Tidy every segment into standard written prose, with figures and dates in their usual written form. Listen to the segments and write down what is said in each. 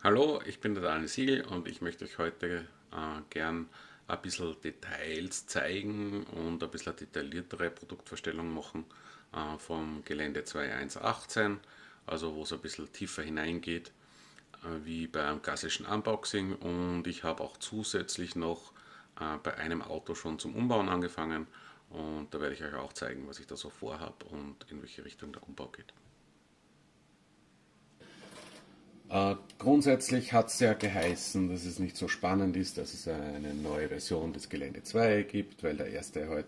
Hallo, ich bin der Daniel Siegel und ich möchte euch heute gern ein bisschen Details zeigen und ein bisschen detailliertere Produktvorstellung machen vom Gelände 2118, also wo es ein bisschen tiefer hineingeht wie beim klassischen Unboxing, und ich habe auch zusätzlich noch bei einem Auto schon zum Umbauen angefangen, und da werde ich euch auch zeigen, was ich da so vorhabe und in welche Richtung der Umbau geht. Grundsätzlich hat es ja geheißen, dass es nicht so spannend ist, dass es eine neue Version des Gelände 2 gibt, weil der erste halt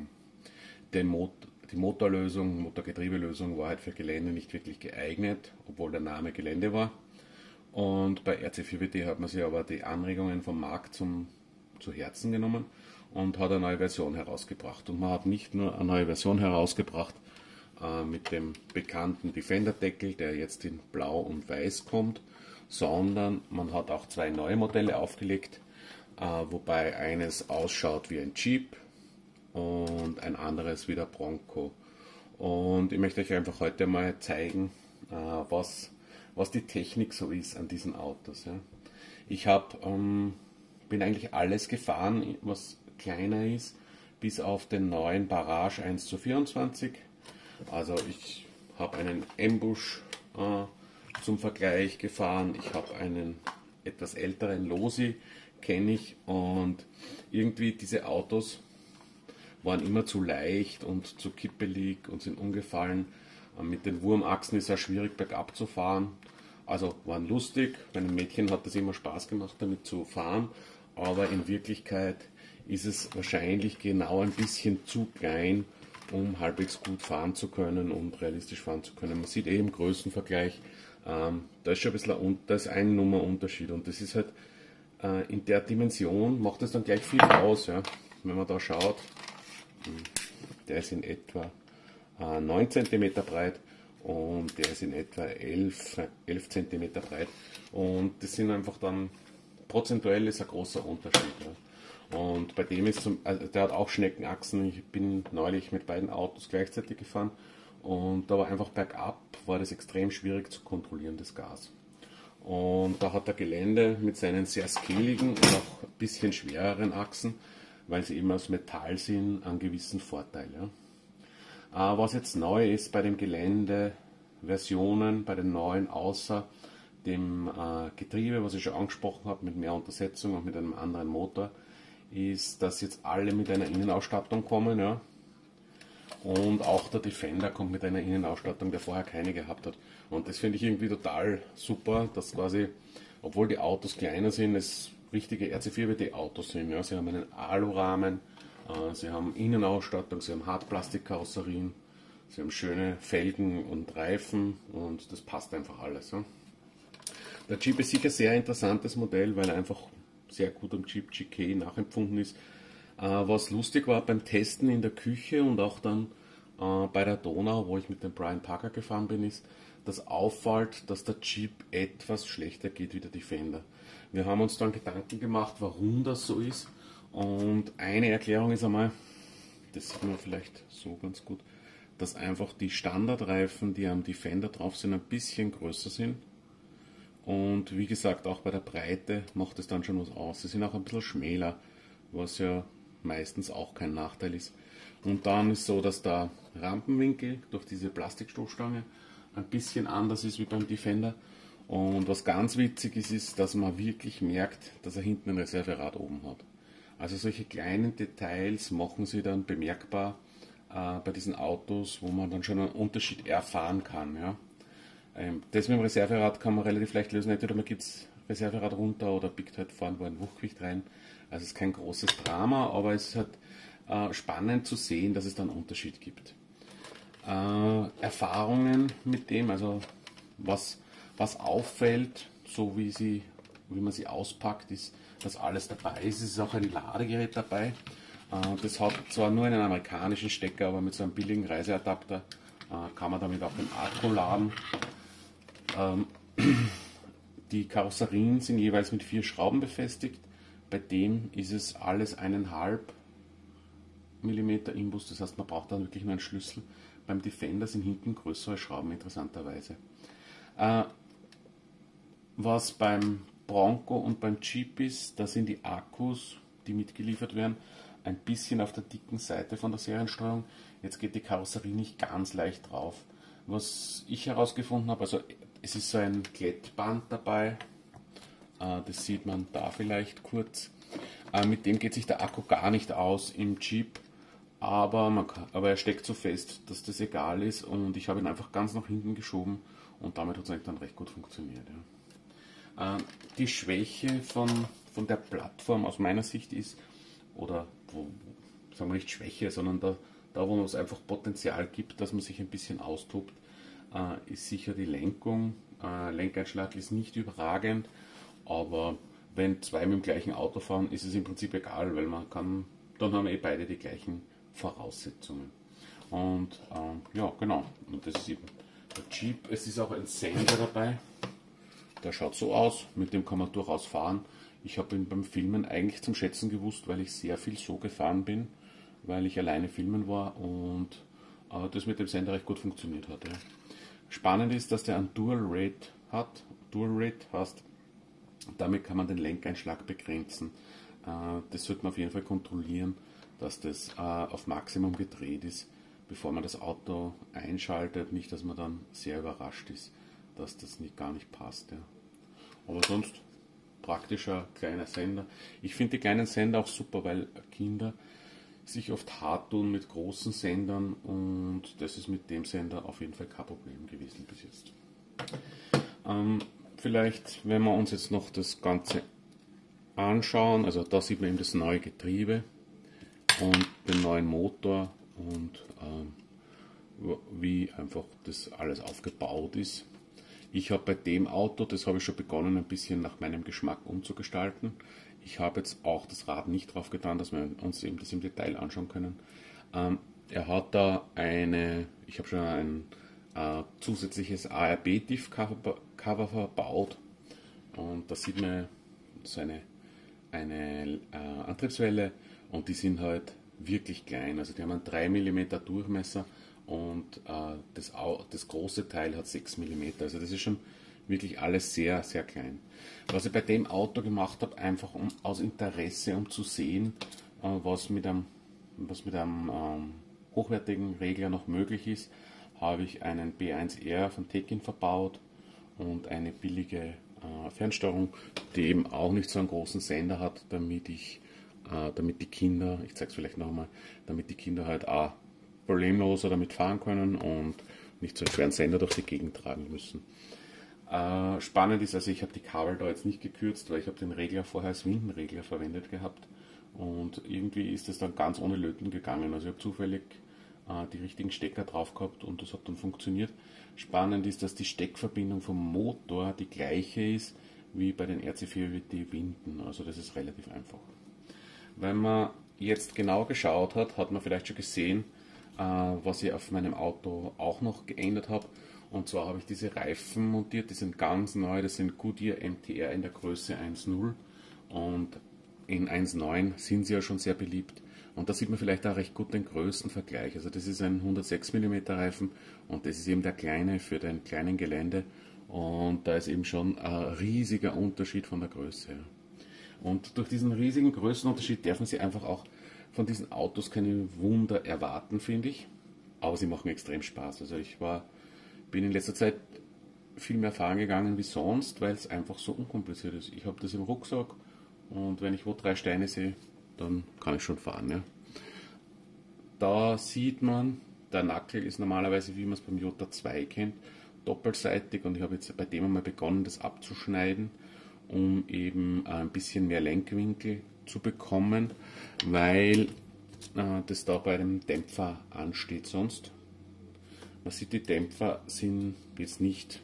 die Motorlösung, Motorgetriebelösung war halt für Gelände nicht wirklich geeignet, obwohl der Name Gelände war. Und bei RC4WD hat man sich aber die Anregungen vom Markt zu Herzen genommen und hat eine neue Version herausgebracht. Und man hat nicht nur eine neue Version herausgebracht, mit dem bekannten Defender-Deckel, der jetzt in Blau und Weiß kommt, sondern man hat auch zwei neue Modelle aufgelegt, wobei eines ausschaut wie ein Jeep und ein anderes wie der Bronco. Und ich möchte euch einfach heute mal zeigen, was die Technik so ist an diesen Autos. Ja. Bin eigentlich alles gefahren, was kleiner ist, bis auf den neuen Barrage 1:24. Also ich habe einen Ambush zum Vergleich gefahren, ich habe einen etwas älteren Losi, kenne ich, und irgendwie diese Autos waren immer zu leicht und zu kippelig und sind umgefallen. Mit den Wurmachsen ist es auch schwierig bergab zu fahren. Also waren lustig, meinem Mädchen hat es immer Spaß gemacht damit zu fahren, aber in Wirklichkeit ist es wahrscheinlich genau ein bisschen zu klein, um halbwegs gut fahren zu können und realistisch fahren zu können. Man sieht im Größenvergleich, da ist schon ein bisschen da ist ein Nummer Unterschied, und das ist halt in der Dimension macht es dann gleich viel aus. Ja. Wenn man da schaut, der ist in etwa 9 cm breit und der ist in etwa 11 cm breit, und das sind einfach dann prozentuell ist ein großer Unterschied. Ja. Und bei dem ist also der hat auch Schneckenachsen. Ich bin neulich mit beiden Autos gleichzeitig gefahren, und da war einfach bergab, war das extrem schwierig zu kontrollieren, das Gas. Und da hat der Gelände mit seinen sehr skilligen und auch ein bisschen schwereren Achsen, weil sie eben aus Metall sind, einen gewissen Vorteil. Ja. Was jetzt neu ist bei den Gelände-Versionen, bei den neuen, außer dem Getriebe, was ich schon angesprochen habe, mit mehr Untersetzung und mit einem anderen Motor, ist, dass jetzt alle mit einer Innenausstattung kommen. Ja. Und auch der Defender kommt mit einer Innenausstattung, der vorher keine gehabt hat. Und das finde ich irgendwie total super, dass quasi, obwohl die Autos kleiner sind, es richtige RC4WD-Autos sind. Ja. Sie haben einen Alurahmen, sie haben Innenausstattung, sie haben Hartplastikkarosserien, sie haben schöne Felgen und Reifen, und das passt einfach alles. Ja. Der Jeep ist sicher ein sehr interessantes Modell, weil er einfach sehr gut am Jeep GK nachempfunden ist. Was lustig war beim Testen in der Küche und auch dann bei der Donau, wo ich mit dem Brian Parker gefahren bin, ist, dass auffällt, dass der Jeep etwas schlechter geht wie der Defender. Wir haben uns dann Gedanken gemacht, warum das so ist, und eine Erklärung ist einmal, das sieht man vielleicht so ganz gut, dass einfach die Standardreifen, die am Defender drauf sind, ein bisschen größer sind. Und wie gesagt, auch bei der Breite macht es dann schon was aus. Sie sind auch ein bisschen schmäler, was ja meistens auch kein Nachteil ist. Und dann ist so, dass der Rampenwinkel durch diese Plastikstoßstange ein bisschen anders ist wie beim Defender. Und was ganz witzig ist, ist, dass man wirklich merkt, dass er hinten ein Reserverad oben hat. Also solche kleinen Details machen sie dann bemerkbar bei diesen Autos, wo man dann schon einen Unterschied erfahren kann. Ja. Das mit dem Reserverad kann man relativ leicht lösen. Entweder man gibt das Reserverad runter oder biegt halt vorne wo ein Hochgewicht rein. Also es ist kein großes Drama, aber es ist halt spannend zu sehen, dass es da einen Unterschied gibt. Erfahrungen mit dem, also was auffällt, so wie man sie auspackt, ist, dass alles dabei ist. Es ist auch ein Ladegerät dabei. Das hat zwar nur einen amerikanischen Stecker, aber mit so einem billigen Reiseadapter kann man damit auch den Akku laden. Die Karosserien sind jeweils mit 4 Schrauben befestigt. Bei dem ist es alles 1,5 mm Imbus, das heißt, man braucht dann wirklich nur einen Schlüssel. Beim Defender sind hinten größere Schrauben, interessanterweise. Was beim Bronco und beim Jeep ist, da sind die Akkus, die mitgeliefert werden, ein bisschen auf der dicken Seite von der Serienstreuung. Jetzt geht die Karosserie nicht ganz leicht drauf. Was ich herausgefunden habe, also es ist so ein Glättband dabei, das sieht man da vielleicht kurz. Mit dem geht sich der Akku gar nicht aus im Jeep, aber er steckt so fest, dass das egal ist, und ich habe ihn einfach ganz nach hinten geschoben und damit hat es eigentlich dann recht gut funktioniert. Ja. Die Schwäche von der Plattform aus meiner Sicht ist, oder sagen wir nicht Schwäche, sondern da wo es einfach Potenzial gibt, dass man sich ein bisschen austobt, ist sicher die Lenkung. Lenkeinschlag ist nicht überragend, aber wenn zwei mit dem gleichen Auto fahren, ist es im Prinzip egal, weil dann haben beide die gleichen Voraussetzungen. Und ja, genau, und das ist eben der Jeep. Es ist auch ein Sender dabei, der schaut so aus, mit dem kann man durchaus fahren. Ich habe ihn beim Filmen eigentlich zum Schätzen gewusst, weil ich sehr viel so gefahren bin, weil ich alleine filmen war und das mit dem Sender recht gut funktioniert hat. Ja. Spannend ist, dass der ein Dual Rate hat. Dual Rate heißt, damit kann man den Lenkeinschlag begrenzen. Das sollte man auf jeden Fall kontrollieren, dass das auf Maximum gedreht ist, bevor man das Auto einschaltet. Nicht, dass man dann sehr überrascht ist, dass das gar nicht passt. Ja. Aber sonst praktischer kleiner Sender. Ich finde die kleinen Sender auch super, weil Kinder sich oft hart tun mit großen Sendern, und das ist mit dem Sender auf jeden Fall kein Problem gewesen bis jetzt. Vielleicht, wenn wir uns jetzt noch das Ganze anschauen, also da sieht man eben das neue Getriebe und den neuen Motor und wie einfach das alles aufgebaut ist. Ich habe bei dem Auto, das habe ich schon begonnen, ein bisschen nach meinem Geschmack umzugestalten. Ich habe jetzt auch das Rad nicht drauf getan, dass wir uns eben das im Detail anschauen können. Er hat da ich habe schon ein zusätzliches ARB-Diff-Cover verbaut, und da sieht man so eine Antriebswelle, und die sind halt wirklich klein. Also die haben einen 3 mm Durchmesser, und das große Teil hat 6 mm. Also das ist schon wirklich alles sehr, sehr klein. Was ich bei dem Auto gemacht habe, einfach aus Interesse, um zu sehen, was mit einem hochwertigen Regler noch möglich ist, habe ich einen B1R von Tekin verbaut und eine billige Fernsteuerung, die eben auch nicht so einen großen Sender hat, damit die Kinder, ich zeige es vielleicht nochmal, damit die Kinder halt auch problemloser damit fahren können und nicht so einen schweren Sender durch die Gegend tragen müssen. Spannend ist, also ich habe die Kabel da jetzt nicht gekürzt, weil ich habe den Regler vorher als Windenregler verwendet gehabt, und irgendwie ist das dann ganz ohne Löten gegangen. Also ich habe zufällig die richtigen Stecker drauf gehabt und das hat dann funktioniert. Spannend ist, dass die Steckverbindung vom Motor die gleiche ist wie bei den RC4WD Winden, also das ist relativ einfach. Wenn man jetzt genau geschaut hat, hat man vielleicht schon gesehen, was ich auf meinem Auto auch noch geändert habe. Und zwar habe ich diese Reifen montiert, die sind ganz neu, das sind Goodyear MTR in der Größe 1.0, und in 1.9 sind sie ja schon sehr beliebt. Und da sieht man vielleicht auch recht gut den Größenvergleich. Also das ist ein 106 mm Reifen, und das ist eben der kleine für den kleinen Gelände, und da ist eben schon ein riesiger Unterschied von der Größe. Und durch diesen riesigen Größenunterschied dürfen Sie einfach auch von diesen Autos keine Wunder erwarten, finde ich. Aber sie machen extrem Spaß. Also ich bin in letzter Zeit viel mehr fahren gegangen wie sonst, weil es einfach so unkompliziert ist. Ich habe das im Rucksack, und wenn ich wo 3 Steine sehe, dann kann ich schon fahren. Ja. Da sieht man, der Nackel ist normalerweise, wie man es beim Jota 2 kennt, doppelseitig, und ich habe jetzt bei dem einmal begonnen, das abzuschneiden, um eben ein bisschen mehr Lenkwinkel zu bekommen, weil das da bei dem Dämpfer ansteht sonst. Man sieht, die Dämpfer sind jetzt nicht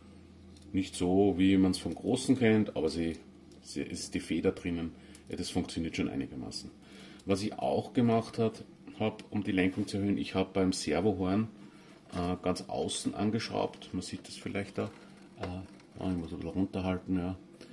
so, wie man es vom Großen kennt, aber es ist die Feder drinnen, ja, das funktioniert schon einigermaßen. Was ich auch gemacht habe, um die Lenkung zu erhöhen, ich habe beim Servohorn ganz außen angeschraubt, man sieht das vielleicht da, ich muss ein bisschen runterhalten, ja.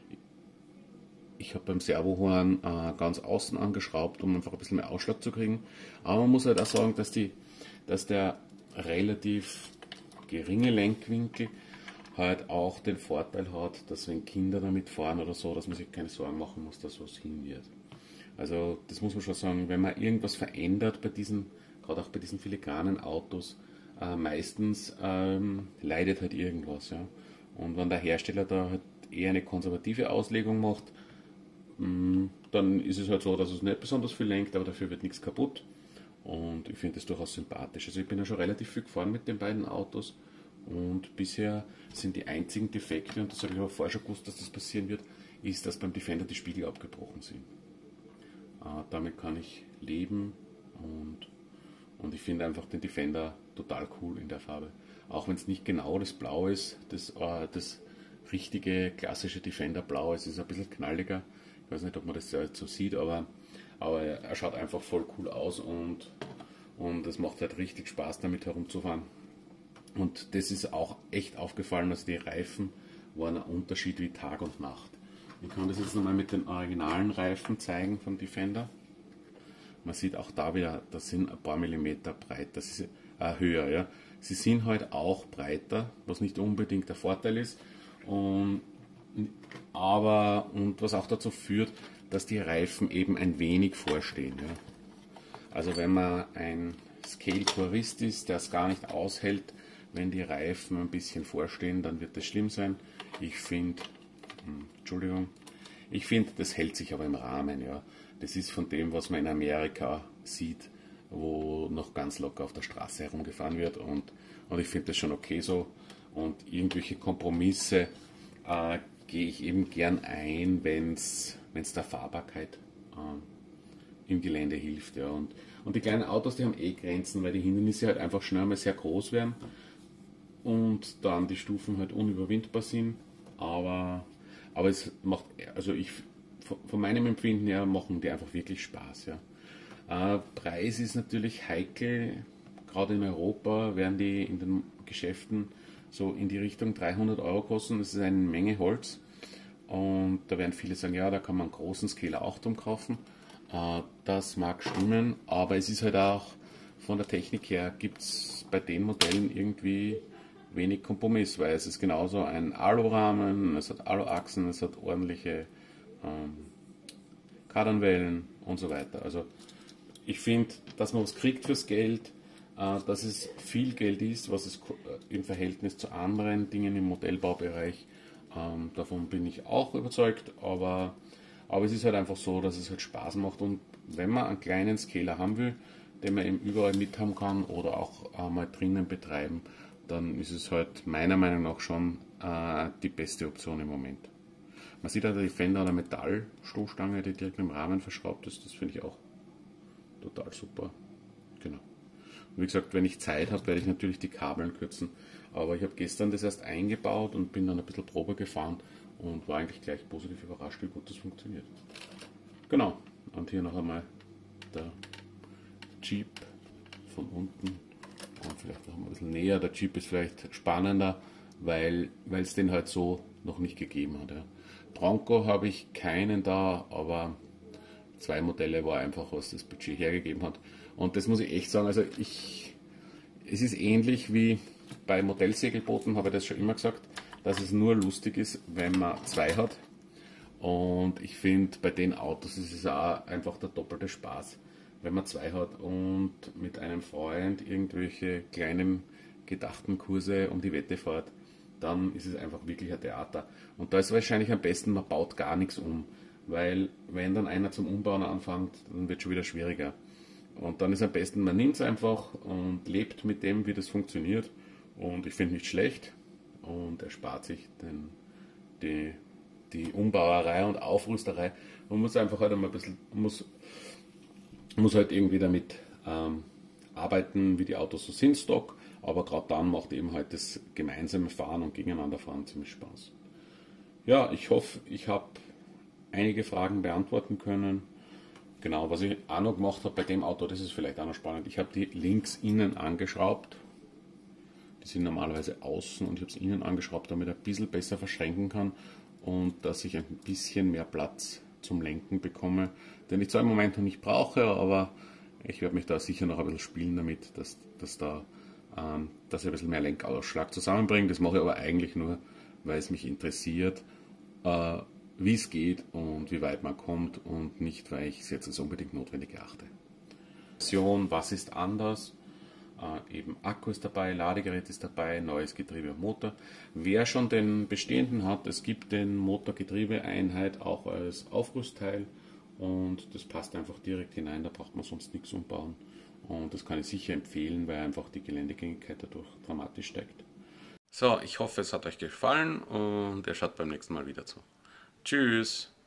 Ich habe beim Servohorn ganz außen angeschraubt, um einfach ein bisschen mehr Ausschlag zu kriegen. Aber man muss halt auch sagen, dass der relativ geringe Lenkwinkel halt auch den Vorteil hat, dass wenn Kinder damit fahren oder so, dass man sich keine Sorgen machen muss, dass was hin wird. Also das muss man schon sagen, wenn man irgendwas verändert bei diesen, gerade auch bei diesen filigranen Autos, meistens leidet halt irgendwas. Ja. Und wenn der Hersteller da halt eher eine konservative Auslegung macht, dann ist es halt so, dass es nicht besonders viel lenkt, aber dafür wird nichts kaputt. Und ich finde das durchaus sympathisch. Also ich bin ja schon relativ viel gefahren mit den beiden Autos und bisher sind die einzigen Defekte, und das habe ich aber vorher schon gewusst, dass das passieren wird, ist, dass beim Defender die Spiegel abgebrochen sind. Damit kann ich leben und ich finde einfach den Defender total cool in der Farbe. Auch wenn es nicht genau das Blau ist, das richtige klassische Defender Blau, es ist ein bisschen knalliger. Ich weiß nicht, ob man das so sieht, aber er schaut einfach voll cool aus und es macht halt richtig Spaß damit herumzufahren. Und das ist auch echt aufgefallen, dass die Reifen waren ein Unterschied wie Tag und Nacht. Ich kann das jetzt nochmal mit den originalen Reifen zeigen vom Defender. Man sieht auch da wieder, das sind ein paar Millimeter breit, das ist höher. Ja. Sie sind halt auch breiter, was nicht unbedingt der Vorteil ist. Und was auch dazu führt, dass die Reifen eben ein wenig vorstehen. Ja. Also wenn man ein Scale-Tourist ist, der es gar nicht aushält, wenn die Reifen ein bisschen vorstehen, dann wird das schlimm sein. Ich finde, das hält sich aber im Rahmen. Ja. Das ist von dem, was man in Amerika sieht, wo noch ganz locker auf der Straße herumgefahren wird und ich finde das schon okay so. Und irgendwelche Kompromisse gehe ich eben gern ein, wenn es der Fahrbarkeit im Gelände hilft. Ja. Und die kleinen Autos, die haben eh Grenzen, weil die Hindernisse halt einfach schnell mal sehr groß werden und dann die Stufen halt unüberwindbar sind. Aber es macht, also von meinem Empfinden her machen die einfach wirklich Spaß. Ja. Preis ist natürlich heikel, gerade in Europa werden die in den Geschäften so in die Richtung 300 Euro kosten. Das ist eine Menge Holz. Und da werden viele sagen, ja, da kann man einen großen Scale auch drum kaufen. Das mag stimmen, aber es ist halt auch von der Technik her, gibt es bei den Modellen irgendwie wenig Kompromiss, weil es ist genauso ein Alurahmen, es hat Aluachsen, es hat ordentliche Kardanwellen und so weiter. Also ich finde, dass man was kriegt fürs Geld, dass es viel Geld ist, was es im Verhältnis zu anderen Dingen im Modellbaubereich, davon bin ich auch überzeugt, aber es ist halt einfach so, dass es halt Spaß macht und wenn man einen kleinen Scaler haben will, den man eben überall mithaben kann oder auch mal drinnen betreiben, dann ist es halt meiner Meinung nach schon die beste Option im Moment. Man sieht auch der Defender an der Metallstoßstange, die direkt im Rahmen verschraubt ist, das finde ich auch total super. Genau. Und wie gesagt, wenn ich Zeit habe, werde ich natürlich die Kabeln kürzen. Aber ich habe gestern das erst eingebaut und bin dann ein bisschen Probe gefahren und war eigentlich gleich positiv überrascht, wie gut das funktioniert. Genau. Und hier noch einmal der Jeep von unten. Und vielleicht noch ein bisschen näher. Der Jeep ist vielleicht spannender, weil es den halt so noch nicht gegeben hat. Ja. Bronco habe ich keinen da, aber 2 Modelle war einfach, was das Budget hergegeben hat. Und das muss ich echt sagen, also es ist ähnlich wie bei Modellsegelbooten, habe ich das schon immer gesagt, dass es nur lustig ist, wenn man 2 hat. Und ich finde, bei den Autos ist es auch einfach der doppelte Spaß, wenn man 2 hat und mit einem Freund irgendwelche kleinen gedachten Kurse um die Wette fährt, dann ist es einfach wirklich ein Theater. Und da ist wahrscheinlich am besten, man baut gar nichts um, weil wenn dann einer zum Umbauen anfängt, dann wird es schon wieder schwieriger. Und dann ist am besten, man nimmt es einfach und lebt mit dem, wie das funktioniert. Und ich finde nicht schlecht und erspart sich die Umbauerei und Aufrüsterei. Man muss einfach halt einmal ein bisschen, muss halt irgendwie damit arbeiten, wie die Autos so sind, Stock. Aber gerade dann macht eben halt das gemeinsame Fahren und Gegeneinander fahren ziemlich Spaß. Ja, ich hoffe, ich habe einige Fragen beantworten können. Genau, was ich auch noch gemacht habe bei dem Auto, das ist vielleicht auch noch spannend. Ich habe die links innen angeschraubt. Die sind normalerweise außen und ich habe es innen angeschraubt, damit ich ein bisschen besser verschränken kann und dass ich ein bisschen mehr Platz zum Lenken bekomme, den ich zwar im Moment noch nicht brauche, aber ich werde mich da sicher noch ein bisschen spielen damit, dass da dass ich ein bisschen mehr Lenkausschlag zusammenbringe. Das mache ich aber eigentlich nur, weil es mich interessiert, wie es geht und wie weit man kommt und nicht, weil ich es jetzt als unbedingt notwendig erachte. Was ist anders? Eben Akku ist dabei, Ladegerät ist dabei, neues Getriebe und Motor. Wer schon den bestehenden hat, es gibt den Motor-Getriebe-Einheit auch als Aufrüstteil und das passt einfach direkt hinein, da braucht man sonst nichts umbauen. Und das kann ich sicher empfehlen, weil einfach die Geländegängigkeit dadurch dramatisch steigt. So, ich hoffe, es hat euch gefallen und ihr schaut beim nächsten Mal wieder zu. Tschüss!